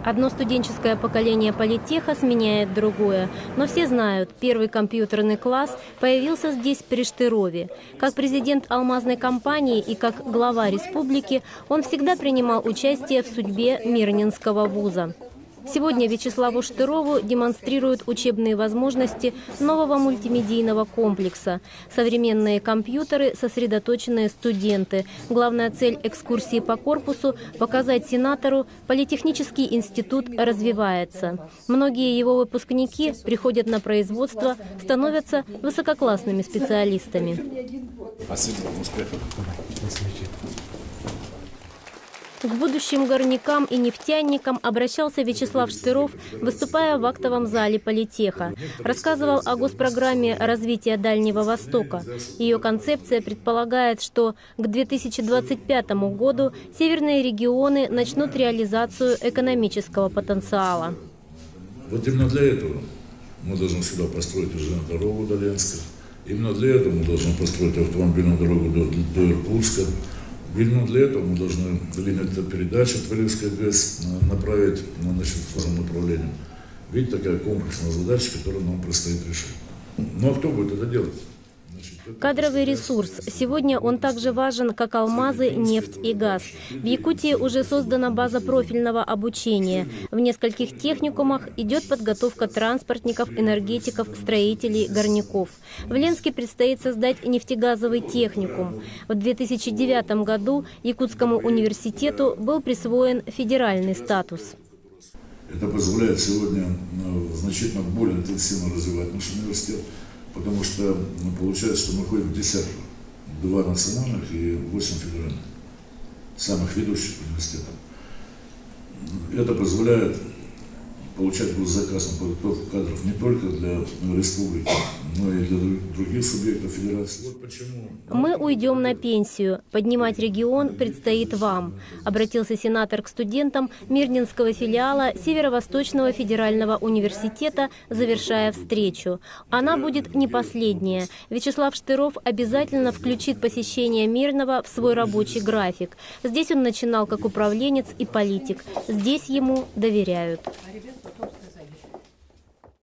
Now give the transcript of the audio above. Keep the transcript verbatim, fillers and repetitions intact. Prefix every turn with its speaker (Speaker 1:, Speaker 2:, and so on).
Speaker 1: Одно студенческое поколение политеха сменяет другое. Но все знают, первый компьютерный класс появился здесь, при Штырове. Как президент алмазной компании и как глава республики он всегда принимал участие в судьбе Мирнинского вуза. Сегодня Вячеславу Штырову демонстрируют учебные возможности нового мультимедийного комплекса. Современные компьютеры, сосредоточенные студенты. Главная цель экскурсии по корпусу – показать сенатору, политехнический институт развивается. Многие его выпускники приходят на производство, становятся высококлассными специалистами. К будущим горнякам и нефтяникам обращался Вячеслав Штыров, выступая в актовом зале политеха. Рассказывал о госпрограмме развития Дальнего Востока. Ее концепция предполагает, что к две тысячи двадцать пятому году северные регионы начнут реализацию экономического потенциала.
Speaker 2: Вот именно для этого мы должны сюда построить уже дорогу до Ленска. Именно для этого мы должны построить автомобильную дорогу до, до Иркутска. Именно для этого мы должны линию передачи от Валевской ГЭС направить значит, в том направлении. Видите, такая комплексная задача, которую нам предстоит решить. Ну а кто будет это делать?
Speaker 1: Кадровый ресурс. Сегодня он также важен, как алмазы, нефть и газ. В Якутии уже создана база профильного обучения. В нескольких техникумах идет подготовка транспортников, энергетиков, строителей, горняков. В Ленске предстоит создать нефтегазовый техникум. В две тысячи девятом году Якутскому университету был присвоен федеральный статус.
Speaker 2: Это позволяет сегодня значительно более интенсивно развивать наш университет. Потому что ну, получается, что мы ходим в десятку. Два национальных и восемь федеральных. Самых ведущих университетов. Это позволяет получать госзаказ на подготовку кадров не только для республики, но и для других субъектов федерации. Вот почему.
Speaker 1: Мы уйдем на пенсию. Поднимать регион предстоит вам. Обратился сенатор к студентам Мирнинского филиала Северо-Восточного федерального университета, завершая встречу. Она будет не последняя. Вячеслав Штыров обязательно включит посещение Мирного в свой рабочий график. Здесь он начинал как управленец и политик. Здесь ему доверяют.